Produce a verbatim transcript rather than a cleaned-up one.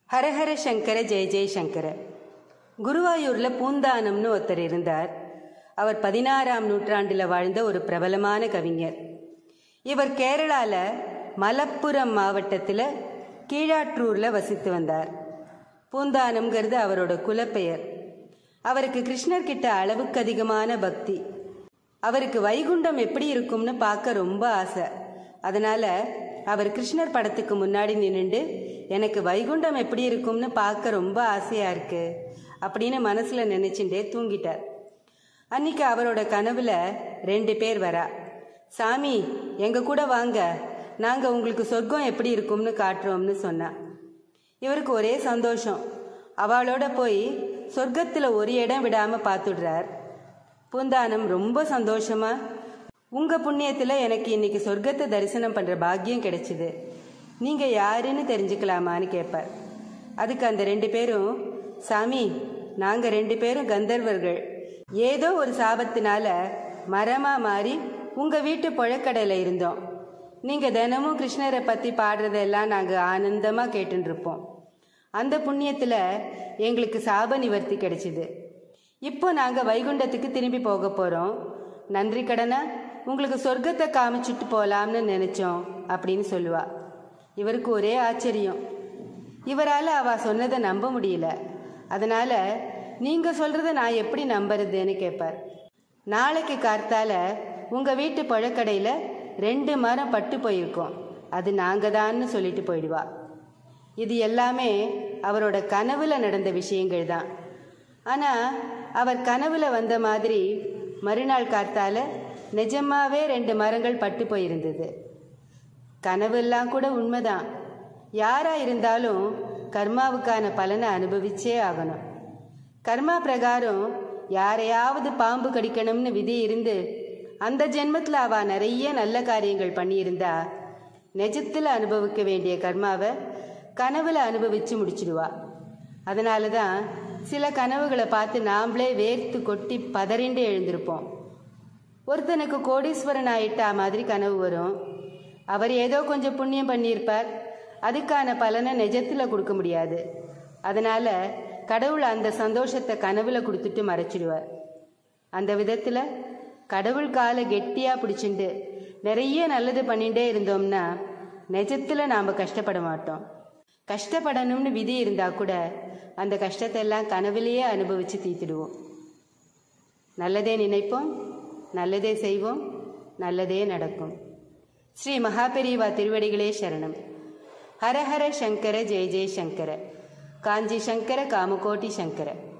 ஹரஹர சங்கர ஜெய ஜெயசங்கர. குருவாயூரில் பூந்தானம்னு ஒருத்தர் இருந்தார். அவர் பதினாறாம் நூற்றாண்டில் வாழ்ந்த ஒரு பிரபலமான கவிஞர். இவர் கேரளாவில் மலப்புரம் மாவட்டத்தில் கீழாற்றூரில் வசித்து வந்தார். பூந்தானம்ங்கிறது அவரோட குலப்பெயர். அவருக்கு கிருஷ்ணர்கிட்ட அளவுக்கு அதிகமான பக்தி. அவருக்கு வைகுண்டம் எப்படி இருக்கும்னு பார்க்க ரொம்ப ஆசை. அதனால் அவர் கிருஷ்ணர் படத்துக்கு முன்னாடி நின்றுண்டு எனக்கு வைகுண்டம் எப்படி இருக்கும்னு பார்க்க ரொம்ப ஆசையாக இருக்கு அப்படின்னு மனசில் நினச்சிட்டே தூங்கிட்டார். அன்னைக்கு அவரோட கனவுல ரெண்டு பேர் வரா. சாமி, எங்கள் கூட வாங்க, நாங்கள் உங்களுக்கு சொர்க்கம் எப்படி இருக்கும்னு காட்டுறோம்னு சொன்னா. இவருக்கு ஒரே சந்தோஷம். அவளோட போய் சொர்க்கத்தில் ஒரு இடம் விடாமல் பார்த்துடுறார். பூந்தானம் ரொம்ப சந்தோஷமா, உங்கள் புண்ணியத்தில் எனக்கு இன்னைக்கு சொர்க்கத்தை தரிசனம் பண்ணுற பாக்கியம் கிடைச்சிது, நீங்கள் யாருன்னு தெரிஞ்சுக்கலாமான்னு கேட்பார். அதுக்கு அந்த ரெண்டு பேரும், சாமி, நாங்கள் ரெண்டு பேரும் கந்தர்வர்கள். ஏதோ ஒரு சாபத்தினால மரமாக மாறி உங்கள் வீட்டு புழக்கடையில் இருந்தோம். நீங்கள் தினமும் கிருஷ்ணரை பற்றி பாடுறதெல்லாம் நாங்கள் ஆனந்தமாக கேட்டுருப்போம். அந்த புண்ணியத்தில் எங்களுக்கு சாப நிவர்த்தி கிடைச்சிது. இப்போ நாங்கள் வைகுண்டத்துக்கு திரும்பி போக போகிறோம். நன்றி கடனா உங்களுக்கு சொர்க்கத்தை காமிச்சிட்டு போகலாம்னு நினச்சோம் அப்படின்னு சொல்லுவா. இவருக்கு ஒரே ஆச்சரியம். இவரால் அவள் சொன்னதை நம்ப முடியல. அதனால் நீங்கள் சொல்கிறத நான் எப்படி நம்புறதுன்னு கேட்பார். நாளைக்கு கார்த்தால உங்கள் வீட்டு பழக்கடையில் ரெண்டு மரம் பட்டு போயிருக்கோம், அது நாங்கள் தான்னு சொல்லிட்டு போயிடுவா. இது எல்லாமே அவரோட கனவுல நடந்த விஷயங்கள் தான். ஆனால் அவர் கனவுல வந்த மாதிரி மறுநாள் கார்த்தால நிஜமாவே ரெண்டு மரங்கள் பட்டு போயிருந்தது. கனவெல்லாம் கூட உண்மைதான். யாராக இருந்தாலும் கர்மாவுக்கான பலனை அனுபவிச்சே ஆகணும். கர்மா பிரகாரம் யாரையாவது பாம்பு கடிக்கணும்னு விதி இருந்து அந்த ஜென்மத்தில் அவள் நிறைய நல்ல காரியங்கள் பண்ணியிருந்தா நிஜத்தில் அனுபவிக்க வேண்டிய கர்மாவை கனவுல அனுபவித்து முடிச்சிடுவா. அதனால தான் சில கனவுகளை பார்த்து நாம்ளே வேர்த்து கொட்டி பதறிண்டு எழுந்திருப்போம். ஒருத்தனுக்கு கோடீஸ்வரன் ஆயிட்டா மாதிரி கனவு வரும். அவர் ஏதோ கொஞ்சம் புண்ணியம் பண்ணியிருப்பார், அதுக்கான பலனை நிஜத்தில் கொடுக்க முடியாது. அதனால் கடவுள் அந்த சந்தோஷத்தை கனவுல கொடுத்துட்டு மறைச்சிடுவார். அந்த விதத்தில் கடவுள் காலை கெட்டியாக பிடிச்சிண்டு நிறைய நல்லது பண்ணிகிட்டே இருந்தோம்னா நிஜத்தில் நாம் கஷ்டப்பட மாட்டோம். கஷ்டப்படணும்னு விதி இருந்தால் கூட அந்த கஷ்டத்தை எல்லாம் கனவுலேயே அனுபவித்து தீர்த்துடுவோம். நல்லதே நினைப்போம், நல்லதே செய்வோம், நல்லதே நடக்கும். ஸ்ரீ மகாபெரிவா திருவடிகளே சரணம். ஹரஹர சங்கர ஜெய ஜெய சங்கர. காஞ்சி சங்கர காமகோட்டி சங்கர.